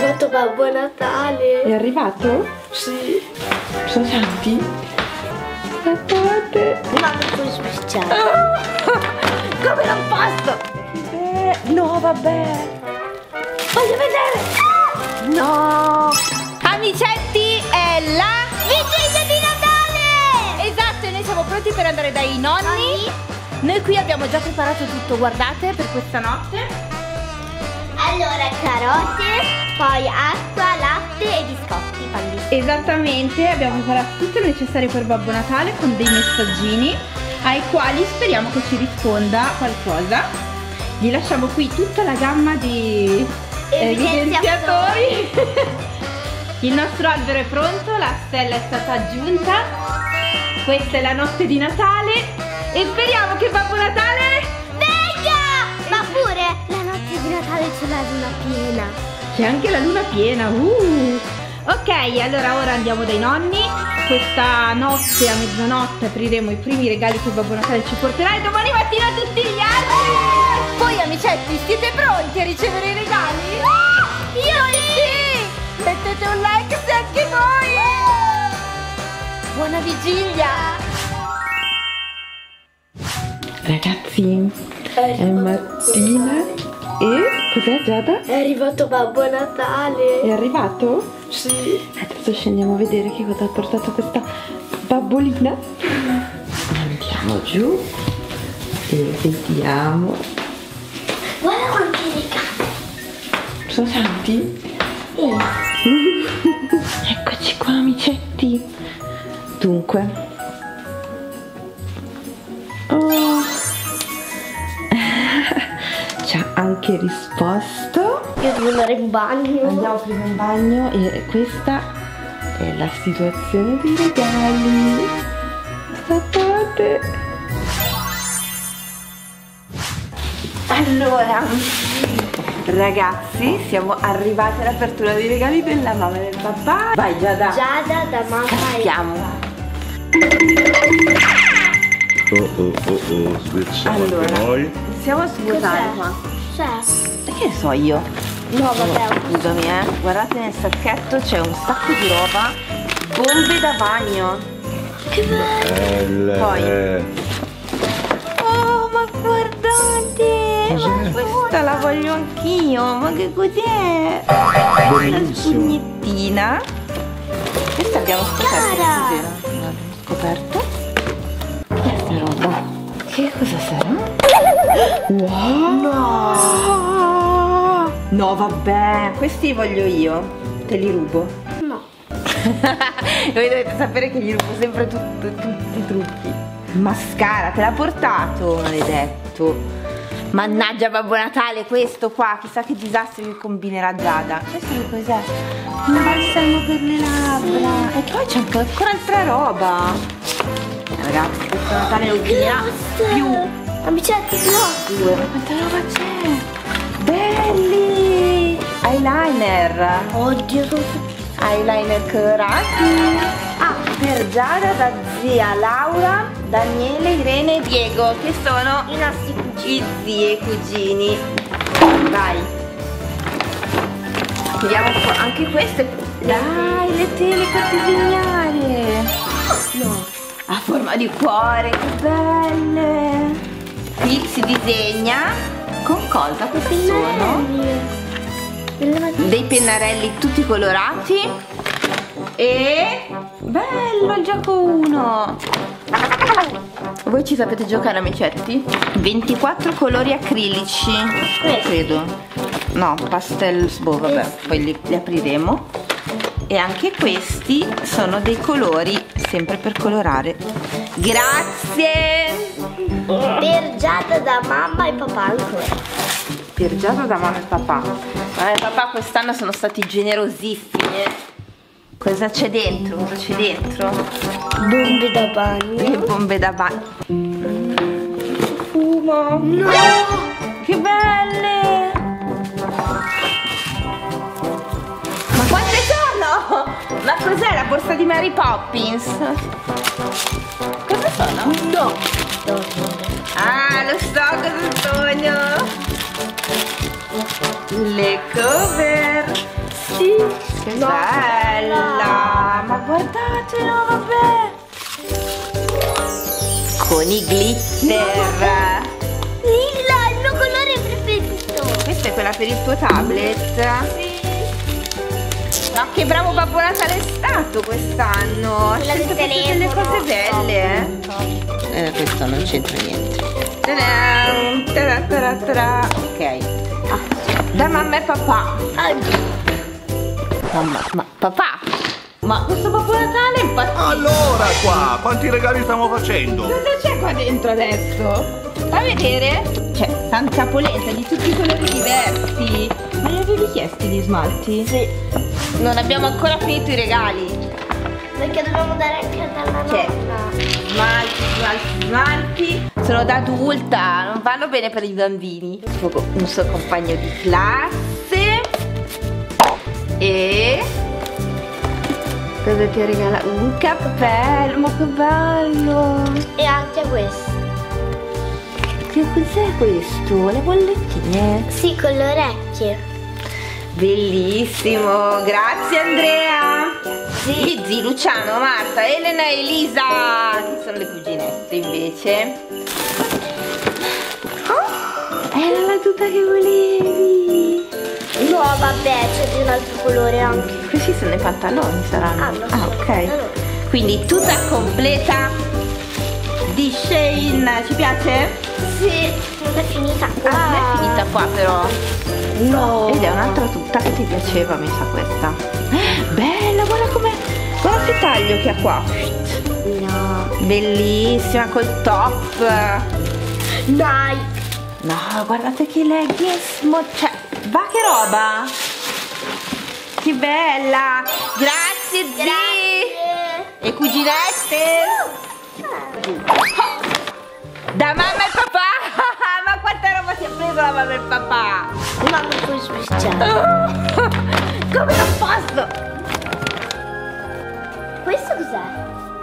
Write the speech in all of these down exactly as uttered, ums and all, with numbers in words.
arrivato Babbo Natale. È arrivato? Sì. Sono tanti? Aspettate. Ma non puoi spicciare. Come non posso? Beh, no, vabbè. Voglio vedere. No. Amicetti, è la Vigilia di Natale. Esatto, e noi siamo pronti per andare dai nonni. Noi qui abbiamo già preparato tutto, guardate, per questa notte. Allora, carote, poi acqua, latte e biscotti, palli. Esattamente, abbiamo preparato tutto il necessario per Babbo Natale con dei messaggini ai quali speriamo che ci risponda qualcosa. Gli lasciamo qui tutta la gamma di evidenziatori. Il nostro albero è pronto, la stella è stata aggiunta. Questa è la notte di Natale e speriamo che Babbo Natale venga! Ma pure la notte di Natale c'è la luna piena. c'è anche la luna piena. uh. Ok, allora ora andiamo dai nonni. Questa notte a mezzanotte apriremo i primi regali che Babbo Natale ci porterà e domani mattina tutti gli altri. Voi amicetti siete pronti a ricevere i regali? Io sì! Mettete un like se anche voi. Buona vigilia. Ragazzi, è mattina e cos'è, Giada? È arrivato Babbo Natale. È arrivato? Sì. Adesso scendiamo a vedere che cosa ha portato questa babbolina. Andiamo giù e vediamo. Guarda quanti regali. Sono tanti? Sì. Eccoci qua, amicetti. Dunque, oh. ci ha anche risposto. Io devo andare in bagno. Andiamo prima in bagno e questa è la situazione dei regali. Guardate. Allora, ragazzi, siamo arrivati all'apertura dei regali della mamma e del papà. Vai Giada. Giada da mamma Scappiamo. Oh oh oh oh, switchiamo Allora, anche noi. siamo a svuotare qua. C'è? E che ne so io? No, vabbè. Scusami, eh. Guardate nel sacchetto c'è un sacco di roba. Bombe da bagno. Che bello. Belle. Poi. Oh, ma guardate! Cos'è? Questa la voglio anch'io. Ma che cos'è? Una Bellissimo. spugnettina. Questa abbiamo scoperto. Cara. Cos'era? L'abbiamo scoperto. Questa roba. Che cosa sarà? Wow! No! No, vabbè, questi voglio io. Te li rubo. No. Voi dovete sapere che gli rubo sempre tut- tutti i trucchi. Mascara, te l'ha portato, maledetto. Mannaggia Babbo Natale, questo qua, chissà che disastri che combinerà Giada. Questo che cos'è? Un balsamo per le labbra. E poi c'è anche ancora altra roba. Eh, ragazzi, questo Natale lo finirà più. Amicetti, no. Due. Ma quanta roba c'è? Belli! Eyeliner. Oddio, sono tutti. Eyeliner colorati. Ah, per Giada da zia Laura, Daniele, Irene e Diego, che sono I nostri cugini. i zii e cugini. Vai. Vediamo qua anche queste. Dai, le tele per disegnare. No. A forma di cuore, che belle. Qui si disegna con cosa? Questi sono dei pennarelli tutti colorati. E bello il gioco uno. Voi ci sapete giocare, amicetti? ventiquattro colori acrilici, credo. No, pastel, boh, vabbè, poi li, li apriremo. E anche questi sono dei colori sempre per colorare. Grazie. Per Giada da mamma e papà ancora. Per Giada da mamma e papà. Mamma e papà quest'anno sono stati generosissimi. Cosa c'è dentro? Cosa c'è dentro? Bombe da bagno. Le bombe da bagno. Fumo. No. Che belle. Ma quante sono? Ma cos'è la borsa di Mary Poppins? Cosa sono? No. Ah, lo so cosa sono. Le cover. Sì, Che bella! Ma guardate, no, vabbè! Con i glitter! Lilla, il mio colore preferito! Questa è quella per il tuo tablet? Sì! Ma che bravo Babbo Natale è stato quest'anno! Ha Quella del scelto proprio delle telefono. cose belle! Eh, questo non c'entra niente. Ta-da, ta-da, ta-da. Ok. Da mamma e papà. Mamma, ma papà! Ma questo Babbo Natale è impazzito! Allora qua, quanti regali stiamo facendo? Cosa c'è qua dentro adesso? Fa vedere? C'è tanta polenta di tutti i colori diversi. Ma li avevi chiesti gli smalti? Sì! Non abbiamo ancora finito i regali. Perché dobbiamo dare anche dalla C'è nonna. smalti, smalti, smalti. Sono da adulta, non vanno bene per i bambini. Un suo compagno di classe. E cosa ti regala? Un cappello, ma che bello! E anche questo. Che cos'è questo? Le bollettine? Sì, con le orecchie. Bellissimo, grazie Andrea! Sì. Lizzy, Luciano, Marta, Elena e Elisa, che sono le cuginette invece. Oh, era la tuta che volevi! No, vabbè, c'è di un altro colore anche. Questi sono i pantaloni, saranno? Ah, no, ah ok. allora. Quindi tuta completa di Shein, ci piace? Sì, non è finita qua. Ah, non è finita qua però. No. Ed è un'altra tuta che ti piaceva, mi sa questa. Bella, guarda come, guarda che taglio che ha qua. No. Bellissima col top. Dai. No, guardate che leggings, mo- cioè, va che roba. Che bella. Grazie zii. Grazie. E cuginette. Da mamma e papà. Ma quanta roba ti ha preso la mamma e il papà. Ma non puoi speciale. Come non posso? Questo cos'è?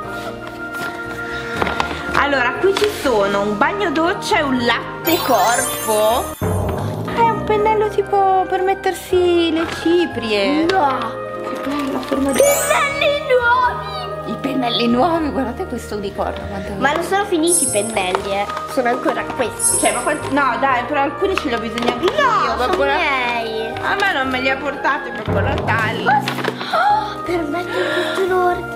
Allora, qui ci sono un bagno doccia e un latte corpo. È un pennello tipo per mettersi le ciprie. No. Che bella forma di... Pennelli nuovi. I pennelli nuovi, guardate questo unicorno. quanto- Ma non sono finiti i pennelli, eh. Sono ancora questi. Cioè, ma quanti... No, dai, però alcuni ce li ho bisogno anche io. No, Babbo sono Na- miei. A me non me li ha portati Babbo Natale. Oh, per mettere tutto l'ordine.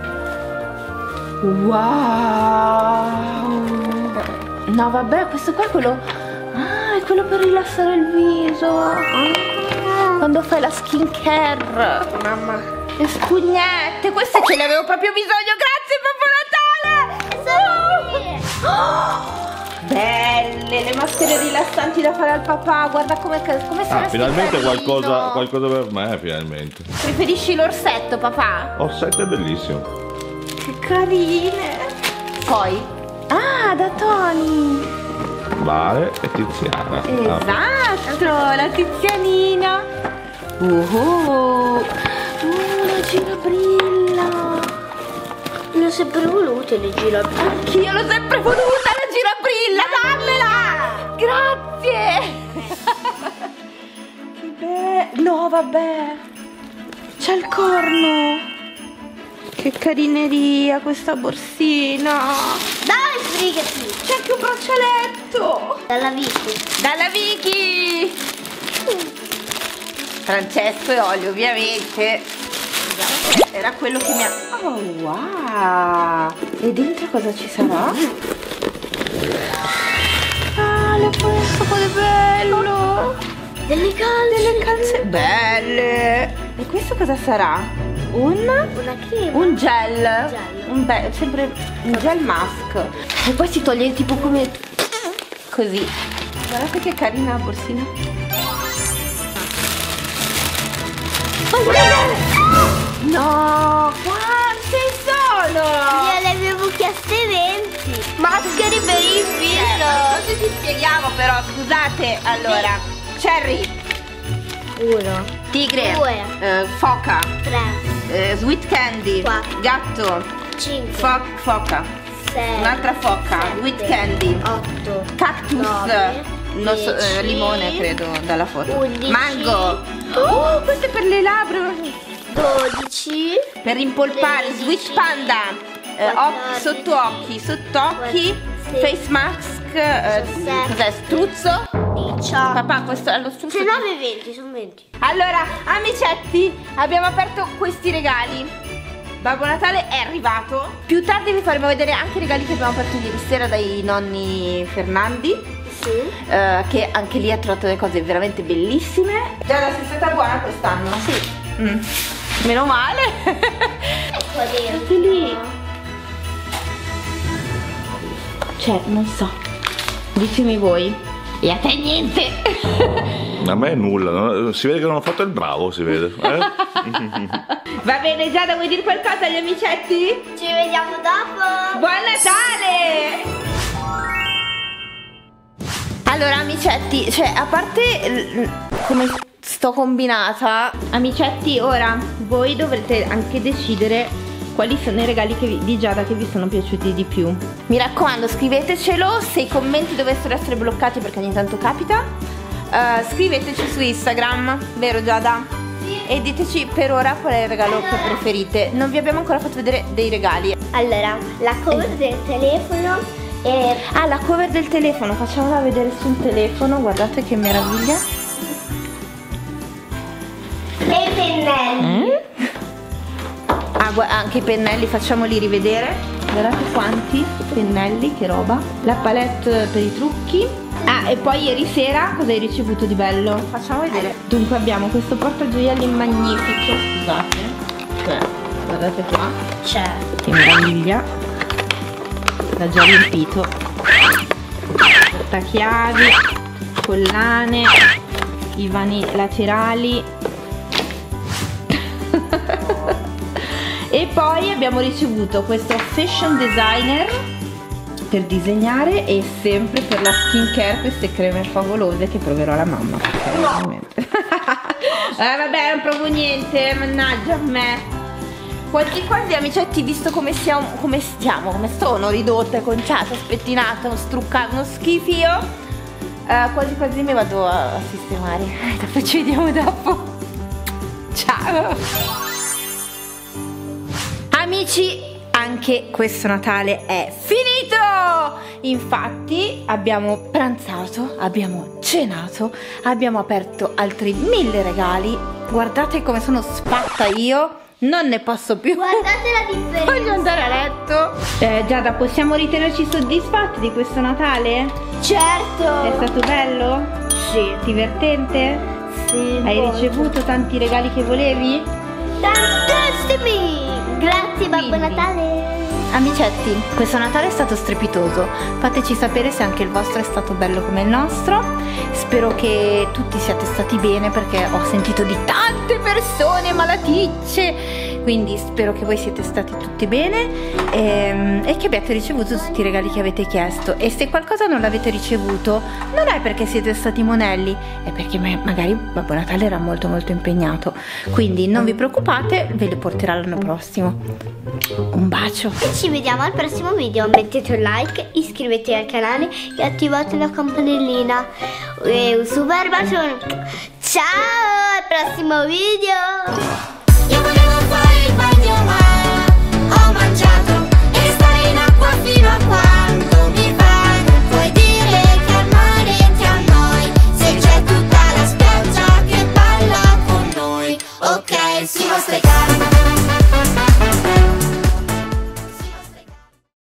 Wow. No, vabbè, questo qua è quello... Ah, è quello per rilassare il viso. Quando fai la skincare. Mamma. Le spugnette, queste ce le avevo proprio bisogno, grazie Babbo Natale! Oh, belle, le maschere rilassanti da fare al papà, guarda come, come sono Ah, finalmente carino. qualcosa, qualcosa per me, finalmente. Preferisci l'orsetto, papà? Orsetto è bellissimo. Che carine! Poi, ah, da Tony! Vale e Tiziana. Ah, Esatto, la tizianina! Uh, uh, la girabrilla! Le ho sempre volute le girabrille. Anch'io l'ho sempre voluta la girabrilla, dammela! Grazie! Che bello! No, vabbè! C'è il corno! Che carineria questa borsina! Dai, sbrigati! C'è anche un braccialetto! Dalla Vicky. Dalla Vicky! Francesco e olio, ovviamente. Era quello che mi ha... Oh, wow! E dentro cosa ci sarà? Ah, le questo che bello! Delle calze. Delle calze belle! E questo cosa sarà? Un... Una crema. Un gel, Gel. un be- sempre un gel mask. E poi si toglie tipo come così. Guardate che carina la borsina. No, quante sono? Io le avevo chieste venti. Maschere per il viso. Così ci spieghiamo però, scusate. Allora, cherry, Uno, tigre, Due. eh, foca, tre, eh, sweet candy, Quattro. gatto, cinque, fo- foca, sei, un'altra foca, sette, sweet candy, otto, cactus, nove, non so, eh, dieci, limone credo dalla foto, undici. mango. Oh, questo è per le labbra. dodici. Per rimpolpare tredici, Switch Panda, eh, occhi, sottocchi, sottocchi, face mask, eh, diciassette, cos'è, struzzo? diciotto. Papà, questo è lo struzzo. diciannove e venti, sono venti. Allora, amicetti, abbiamo aperto questi regali. Babbo Natale è arrivato. Più tardi vi faremo vedere anche i regali che abbiamo aperto ieri sera dai nonni Fernandi. Sì. eh, Che anche lì ha trovato delle cose veramente bellissime. Giada, sei stata buona quest'anno? Sì. Mm. Meno male. Qua dentro. Guardate lì. Cioè, non so. Ditemi voi. E a te niente. A me nulla, no? Si vede che non ho fatto il bravo, si vede. Eh? Va bene, Giada, vuoi dire qualcosa agli amicetti? Ci vediamo dopo. Buon Natale! Allora, amicetti, cioè, a parte come sto combinata, amicetti, ora voi dovrete anche decidere quali sono i regali che vi, di Giada che vi sono piaciuti di più. Mi raccomando, scrivetecelo. Se i commenti dovessero essere bloccati, perché ogni tanto capita, uh, scriveteci su Instagram, vero Giada? Sì. E diteci per ora qual è il regalo che preferite. Non vi abbiamo ancora fatto vedere dei regali. Allora, la cover del telefono e... Ah, la cover del telefono, facciamola vedere sul telefono, guardate che meraviglia. e i pennelli. Ah, anche i pennelli, facciamoli rivedere. Guardate quanti pennelli, che roba. La palette per i trucchi. Ah, e poi ieri sera cosa hai ricevuto di bello? Facciamo vedere. Dunque abbiamo questo portagioielli magnifico. Scusate, cioè, guardate qua. C'è. Che meraviglia. L'ha già riempito. Portachiavi, collane, i vani laterali. E poi abbiamo ricevuto questo fashion designer per disegnare e sempre per la skincare queste creme favolose che proverò alla mamma. No. eh, vabbè, non provo niente, mannaggia a me. Quasi quasi, amicetti, visto come siamo, come stiamo, come sono ridotte, conciate, spettinate, struccate, uno schifio, eh, quasi quasi mi vado a sistemare. Dopo ci vediamo dopo. Ciao. Amici, anche questo Natale è finito! Infatti abbiamo pranzato, abbiamo cenato, abbiamo aperto altri mille regali. Guardate come sono sfatta io, non ne posso più. Guardate la differenza. Voglio andare a letto. eh, Giada, possiamo ritenerci soddisfatti di questo Natale? Certo. È stato bello? Sì. Divertente? Sì. Hai molto. ricevuto tanti regali che volevi? Tantissimi. Grazie Babbo Quindi, Natale. amicetti, questo Natale è stato strepitoso. Fateci sapere se anche il vostro è stato bello come il nostro. Spero che tutti siate stati bene, perché ho sentito di tante persone malaticce. Quindi spero che voi siete stati tutti bene e, e che abbiate ricevuto tutti i regali che avete chiesto. E se qualcosa non l'avete ricevuto, non è perché siete stati monelli, è perché magari Babbo Natale era molto molto impegnato. Quindi non vi preoccupate, ve li porterà l'anno prossimo. Un bacio. E ci vediamo al prossimo video. Mettete un like, iscrivetevi al canale e attivate la campanellina. E un super bacione. Ciao, al prossimo video. Io volevo fare il bagno ma ho mangiato e stare in acqua fino a quando mi va. Non puoi dire che al mare ti annoi se c'è tutta la spiaggia che balla con noi. Ok, si mostra calma.